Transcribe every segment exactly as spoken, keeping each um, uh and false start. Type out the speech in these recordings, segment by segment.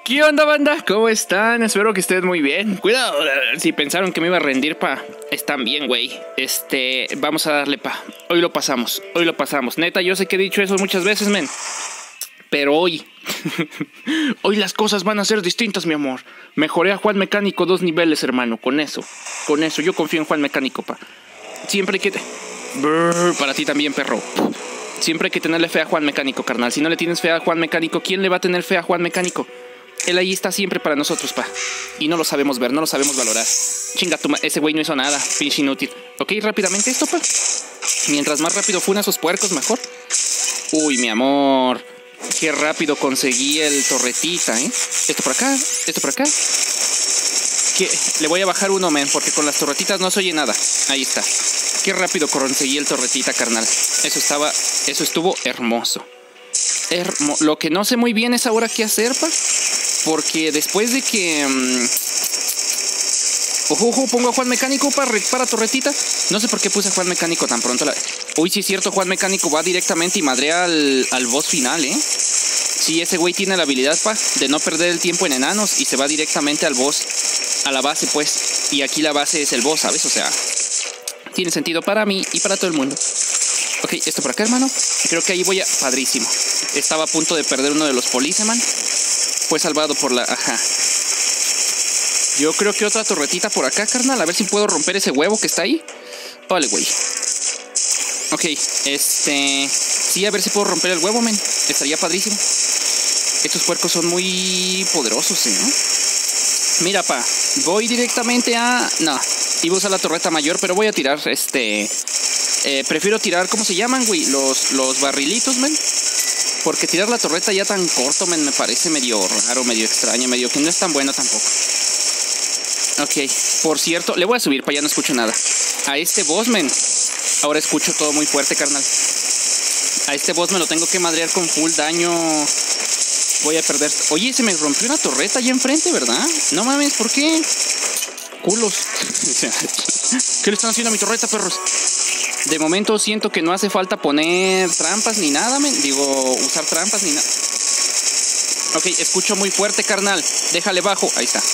¿Qué onda, banda? ¿Cómo están? Espero que estén muy bien. Cuidado, si pensaron que me iba a rendir, pa, están bien, güey. Este, vamos a darle, pa. Hoy lo pasamos, hoy lo pasamos. Neta, yo sé que he dicho eso muchas veces, men. Pero hoy, hoy las cosas van a ser distintas, mi amor. Mejoré a Juan Mecánico dos niveles, hermano. Con eso, con eso, yo confío en Juan Mecánico, pa. Siempre hay que... Brr, para ti también, perro. Siempre hay que tenerle fe a Juan Mecánico, carnal. Si no le tienes fe a Juan Mecánico, ¿quién le va a tener fe a Juan Mecánico? Él ahí está siempre para nosotros, pa. Y no lo sabemos ver, no lo sabemos valorar. Chinga tu ma... Ese güey no hizo nada, pinche inútil. Ok, rápidamente esto, pa. Mientras más rápido funa a sus puercos, mejor. Uy, mi amor. Qué rápido conseguí el torretita, ¿eh? Esto por acá, esto por acá. Que le voy a bajar uno, men, porque con las torretitas no se oye nada. Ahí está. Qué rápido conseguí el torretita, carnal. Eso estaba... Eso estuvo hermoso. Hermo... Lo que no sé muy bien es ahora qué hacer, pa. Porque después de que... Um... Ojo, ojo, pongo a Juan Mecánico para, para torretita. No sé por qué puse a Juan Mecánico tan pronto. La... Uy, sí es cierto, Juan Mecánico va directamente y madrea al, al boss final, ¿eh? Sí, ese güey tiene la habilidad, pa, de no perder el tiempo en enanos y se va directamente al boss, a la base, pues. Y aquí la base es el boss, ¿sabes? O sea, tiene sentido para mí y para todo el mundo. Ok, esto por acá, hermano. Creo que ahí voy a... Padrísimo. Estaba a punto de perder uno de los Policeman. Fue salvado por la... Ajá. Yo creo que otra torretita por acá, carnal. A ver si puedo romper ese huevo que está ahí. Vale, güey. Ok, este... Sí, a ver si puedo romper el huevo, men. Estaría padrísimo. Estos puercos son muy poderosos, ¿eh? Mira, pa. Voy directamente a... No, iba a usar la torreta mayor, pero voy a tirar, este... Eh, prefiero tirar, ¿cómo se llaman, güey? Los, los barrilitos, men. Porque tirar la torreta ya tan corto, men, me parece medio raro, medio extraño, medio que no es tan bueno tampoco. Ok, por cierto, le voy a subir para allá, no escucho nada. A este boss, men, ahora escucho todo muy fuerte, carnal. A este boss me lo tengo que madrear con full daño. Voy a perder... Oye, se me rompió una torreta allá enfrente, ¿verdad? No mames, ¿por qué? Culos. ¿Qué le están haciendo a mi torreta, perros? De momento siento que no hace falta poner trampas ni nada, men. Digo, usar trampas ni nada. Ok, escucho muy fuerte, carnal. Déjale bajo. Ahí está.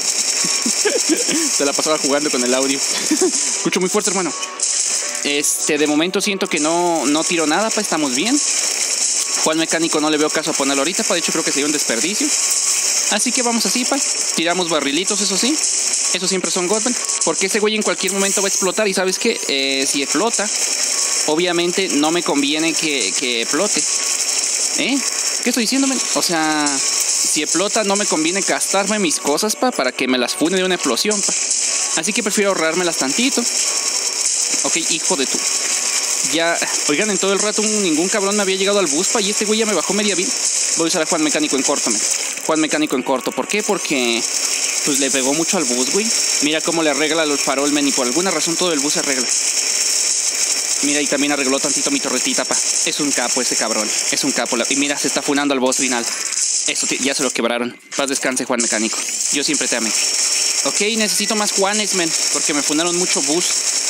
Se la pasaba jugando con el audio. Escucho muy fuerte, hermano. Este, de momento siento que no, no tiro nada, pa. Estamos bien. Juan Mecánico no le veo caso a ponerlo ahorita, pa. De hecho, creo que sería un desperdicio. Así que vamos así, pa. Tiramos barrilitos, eso sí. Eso siempre son Godman. Porque ese güey en cualquier momento va a explotar. Y ¿sabes qué? Eh, si explota, obviamente no me conviene que, que explote. ¿Eh? ¿Qué estoy diciendo, men? O sea, si explota no me conviene gastarme mis cosas, pa, para que me las fune de una explosión, pa. Así que prefiero ahorrármelas tantito. Ok, hijo de tu... Ya, oigan, en todo el rato ningún cabrón me había llegado al bus, pa, y este güey ya me bajó media vida. Voy a usar a Juan Mecánico en corto, men. Juan Mecánico en corto. ¿Por qué? Porque... Pues le pegó mucho al bus, güey. Mira cómo le arregla los farol, men. Y por alguna razón todo el bus se arregla. Mira, y también arregló tantito mi torretita, pa. Es un capo ese cabrón. Es un capo. Y mira, se está funando al boss final. Eso ya se lo quebraron. Paz descanse, Juan Mecánico. Yo siempre te amé. Ok, necesito más Juanes, men. Porque me funaron mucho bus.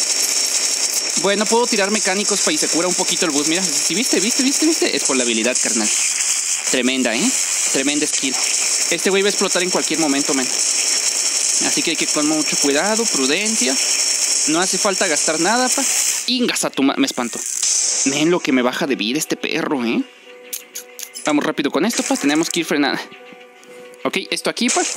Bueno, puedo tirar mecánicos, pa, y se cura un poquito el bus. Mira, si viste, viste, viste, viste. Es por la habilidad, carnal. Tremenda, ¿eh? Tremenda skill. Este güey va a explotar en cualquier momento, men. Así que hay que con mucho cuidado, prudencia. No hace falta gastar nada, pa. Ingas a tu ma... Me espanto. Men, lo que me baja de vida este perro, ¿eh? Vamos rápido con esto, pa. Tenemos que ir frenando. Ok, esto aquí, pa.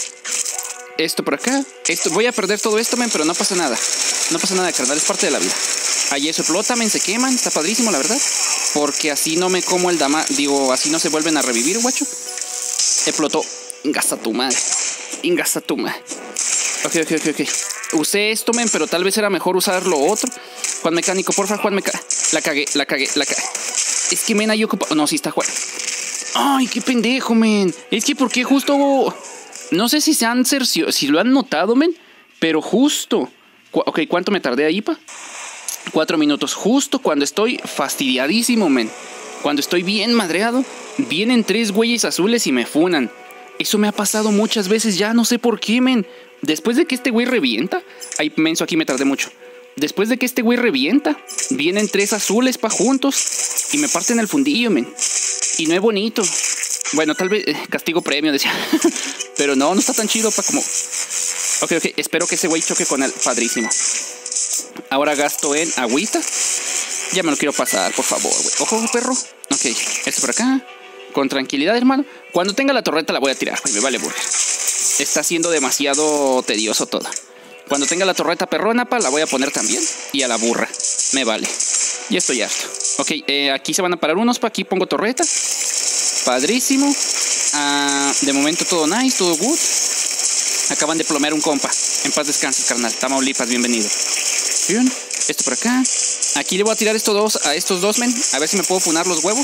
Esto por acá. Esto... Voy a perder todo esto, men, pero no pasa nada. No pasa nada, carnal. Es parte de la vida. Ahí eso explota, men. Se queman. Está padrísimo, la verdad. Porque así no me como el dama... Digo, así no se vuelven a revivir, guacho. Explotó. Ingas a tu madre. Ingas a tu madre. Ok, ok, ok, ok. Usé esto, men, pero tal vez era mejor usar lo otro. Juan Mecánico, porfa, Juan Mecánico. La cagué, la cagué, la cagué. Es que, men, ahí ocupa... No, sí está Juan. Ay, qué pendejo, men. Es que, ¿por qué justo...? No sé si se han cercio... Si lo han notado, men. Pero justo... Cu ok, ¿cuánto me tardé ahí, pa? Cuatro minutos. Justo cuando estoy fastidiadísimo, men. Cuando estoy bien madreado, vienen tres güeyes azules y me funan. Eso me ha pasado muchas veces ya, no sé por qué, men. Después de que este güey revienta... Ay, menso, aquí me tardé mucho. Después de que este güey revienta, vienen tres azules pa' juntos y me parten el fundillo, men. Y no es bonito. Bueno, tal vez eh, castigo premio, decía. Pero no, no está tan chido, pa, como... Ok, ok, espero que ese güey choque con él. Padrísimo. Ahora gasto en agüita. Ya me lo quiero pasar, por favor, güey. Ojo, perro. Ok, esto por acá. Con tranquilidad, hermano. Cuando tenga la torreta la voy a tirar, güey. Me vale burger. Está siendo demasiado tedioso todo. Cuando tenga la torreta perrona, pa, la voy a poner también. Y a la burra. Me vale. Y estoy harto. Ok, eh, aquí se van a parar unos, pa. Aquí pongo torreta. Padrísimo. Uh, de momento todo nice, todo good. Acaban de plomear un compa. En paz descanses, carnal. Tamaulipas, bienvenido. Bien. Esto por acá. Aquí le voy a tirar estos dos, a estos dos, men. A ver si me puedo funar los huevos.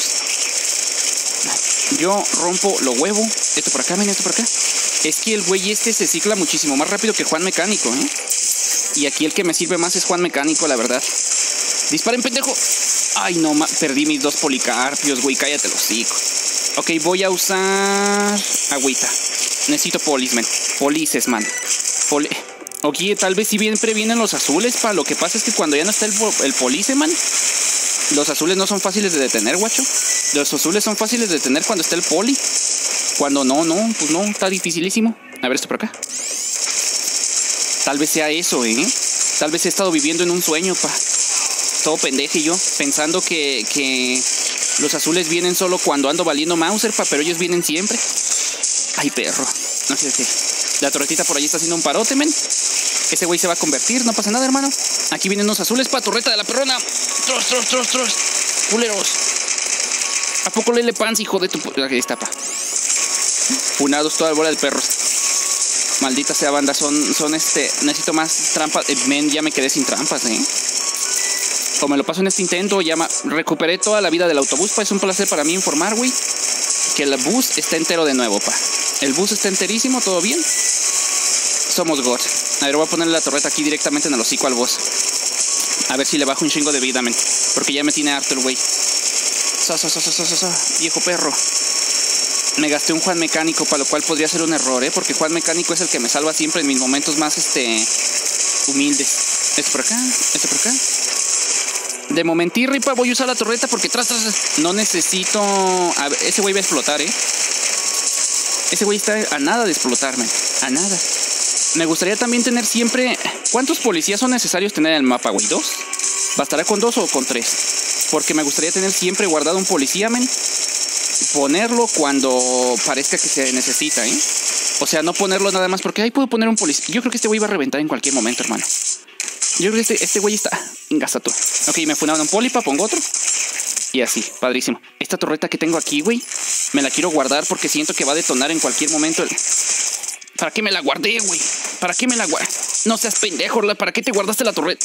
Yo rompo los huevos. Esto por acá, men, esto por acá. Es que el güey este se cicla muchísimo más rápido que Juan Mecánico, ¿eh? Y aquí el que me sirve más es Juan Mecánico, la verdad. Disparen, pendejo. Ay, no, ma perdí mis dos policarpios, güey. Cállate los hocicos. Ok, voy a usar agüita. Necesito polis, man. Polices, man. Poli... Ok, tal vez si siempre vienen los azules, pa. Lo que pasa es que cuando ya no está el, el police, man, los azules no son fáciles de detener, guacho. Los azules son fáciles de detener cuando está el poli. Cuando no, no, pues no, está dificilísimo. A ver esto por acá. Tal vez sea eso, ¿eh? Tal vez he estado viviendo en un sueño, pa. Todo pendeje yo, pensando que, que los azules vienen solo cuando ando valiendo Mauser, pa, pero ellos vienen siempre. Ay, perro. No sé qué. La torretita por allí está haciendo un parote, men. Ese güey se va a convertir, no pasa nada, hermano. Aquí vienen unos azules, pa, torreta de la perrona. Tros, tros, tros, tros. Culeros. ¿A poco Lele Pants, hijo de tu... Aquí está, pa. Funados toda la bola de perros. Maldita sea, banda, son, son este... Necesito más trampas. Eh, men, ya me quedé sin trampas, eh. Como me lo paso en este intento, ya ma... recuperé toda la vida del autobús, pa. Es un placer para mí informar, güey, que el bus está entero de nuevo, pa. El bus está enterísimo, todo bien. Somos God. A ver, voy a ponerle la torreta aquí directamente en el hocico al boss. A ver si le bajo un chingo de vida, men. Porque ya me tiene harto el güey. So, so, so, so, so, so, viejo perro. Me gasté un Juan Mecánico, para lo cual podría ser un error, ¿eh? Porque Juan Mecánico es el que me salva siempre en mis momentos más, este... humildes. Esto por acá, esto por acá. De momentirripa voy a usar la torreta porque tras, tras, no necesito... A ver, ese güey va a explotar, ¿eh? Ese güey está a nada de explotarme. A nada. Me gustaría también tener siempre... ¿Cuántos policías son necesarios tener en el mapa, güey? ¿Dos? ¿Bastará con dos o con tres? Porque me gustaría tener siempre guardado un policía, men. Ponerlo cuando parezca que se necesita, ¿eh? O sea, no ponerlo nada más porque ahí puedo poner un policía. Yo creo que este güey va a reventar en cualquier momento, hermano. Yo creo que este, este güey está... Gasta tú. Ok, me funaron un polipa, pongo otro. Y así, padrísimo. Esta torreta que tengo aquí, güey, me la quiero guardar porque siento que va a detonar en cualquier momento. El... ¿Para qué me la guardé, güey? ¿Para qué me la guardé? No seas pendejo, ¿para qué te guardaste la torreta?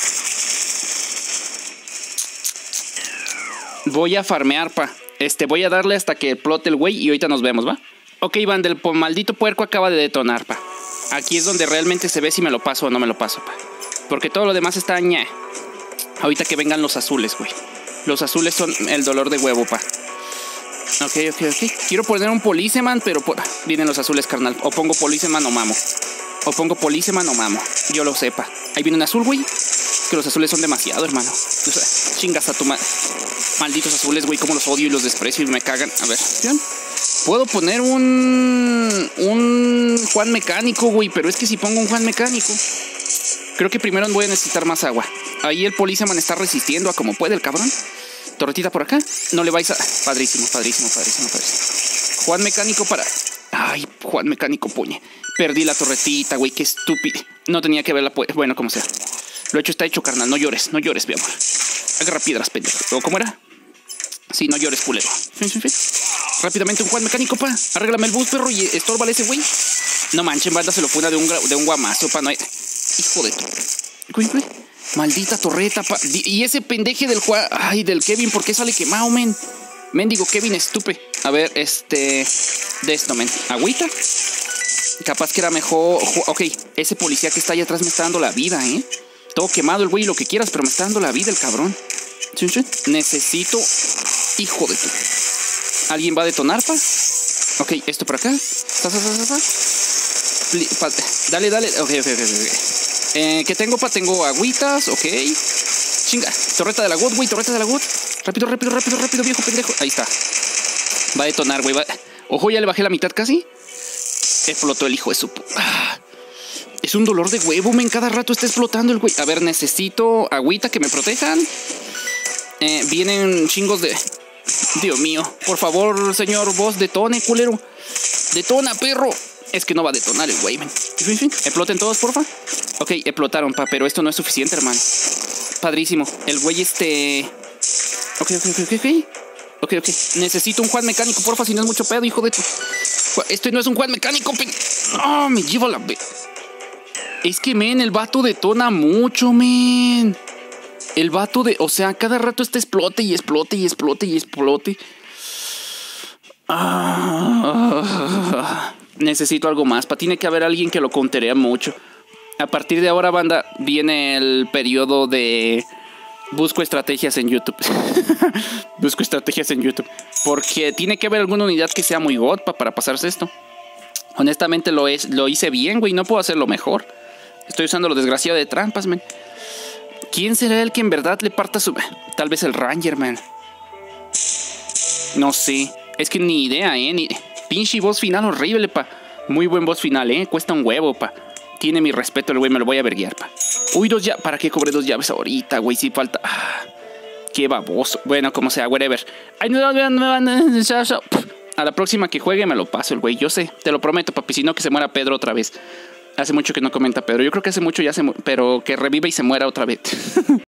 Voy a farmear, pa. Este, voy a darle hasta que explote el güey y ahorita nos vemos, ¿va? Ok, banda, el maldito puerco acaba de detonar, pa. Aquí es donde realmente se ve si me lo paso o no me lo paso, pa. Porque todo lo demás está ñe. Ahorita que vengan los azules, güey. Los azules son el dolor de huevo, pa. Ok, ok, ok. Quiero poner un policeman, pero po... vienen los azules, carnal. O pongo policeman o mamo. O pongo policeman o mamo. Yo lo sepa. Ahí viene un azul, güey. Que los azules son demasiado, hermano. O sea, chingas a tu madre. Malditos azules, güey, como los odio y los desprecio y me cagan. A ver, ¿sí? Puedo poner un... Un Juan Mecánico, güey. Pero es que si pongo un Juan Mecánico... Creo que primero voy a necesitar más agua. Ahí el policeman está resistiendo a como puede el cabrón. Torretita por acá. No le vais a... Padrísimo, padrísimo, padrísimo, padrísimo. Juan Mecánico para... Ay, Juan Mecánico, puñe. Perdí la torretita, güey, qué estúpido. No tenía que verla, pues... Bueno, como sea. Lo hecho está hecho, carnal. No llores, no llores, mi amor. Agarra piedras, pendejo. ¿O cómo era? Sí, no llores, culero. Fin, fin, fin. Rápidamente un Juan Mecánico, pa. Arréglame el bus, perro, y estórbale ese güey. No manchen, banda, se lo funa de un, de un guamazo, pa. No hay... Hijo de tu... Güey, güey. Maldita torreta, pa. Y ese pendeje del Juan... Ay, del Kevin, ¿por qué sale quemado, men? Mendigo Kevin, estúpido. A ver, este... De esto, men. Agüita. Capaz que era mejor... Ok, ese policía que está allá atrás me está dando la vida, ¿eh? Todo quemado el güey, lo que quieras, pero me está dando la vida el cabrón. Necesito... Hijo de tu... ¿Alguien va a detonar, pa? Ok, esto por acá. Dale, dale. Ok, ok, ok, ok. Eh, ¿Qué tengo, pa? Tengo agüitas, ok. Chinga, torreta de la God, güey, torreta de la God. Rápido, rápido, rápido, rápido, viejo pendejo. Ahí está. Va a detonar, güey. Va... Ojo, ya le bajé la mitad casi. Explotó el hijo de su... Ah, es un dolor de huevo, men. Cada rato está explotando el güey. A ver, necesito agüita que me protejan. Eh, vienen chingos de... Dios mío. Por favor, señor boss, detone, culero. Detona, perro. Es que no va a detonar el güey, men. Exploten todos, porfa. Ok, explotaron, pa, pero esto no es suficiente, hermano. Padrísimo. El güey este... Ok, ok, ok, ok, ok. Ok, ok. Necesito un Juan mecánico, porfa, si no es mucho pedo, hijo de tu... Esto no es un Juan mecánico, pe... No, me llevo la... Es que, men, el vato detona mucho, men. El vato de... O sea, cada rato está explote y explote y explote y explote. Ah, necesito algo más, pa. Tiene que haber alguien que lo conterea mucho. A partir de ahora, banda, viene el periodo de... Busco estrategias en YouTube. Busco estrategias en YouTube. Porque tiene que haber alguna unidad que sea muy god pa, para pasarse esto. Honestamente lo, es, lo hice bien, güey. No puedo hacerlo mejor. Estoy usando lo desgraciado de trampas, man. ¿Quién será el que en verdad le parta su... Tal vez el Ranger, man. No sé. Es que ni idea, eh. Ni... Pinche boss final horrible, pa. Muy buen boss final, eh. Cuesta un huevo, pa. Tiene mi respeto el güey. Me lo voy a verguiar, pa. Uy, dos llaves. ¿Para qué cobré dos llaves ahorita, güey? Si falta... Ah, qué baboso. Bueno, como sea, whatever. Ay, no, no, no, no. A la próxima que juegue me lo paso el güey. Yo sé. Te lo prometo, papi. Si no, que se muera Pedro otra vez. Hace mucho que no comenta Pedro. Yo creo que hace mucho ya se... Pero que reviva y se muera otra vez.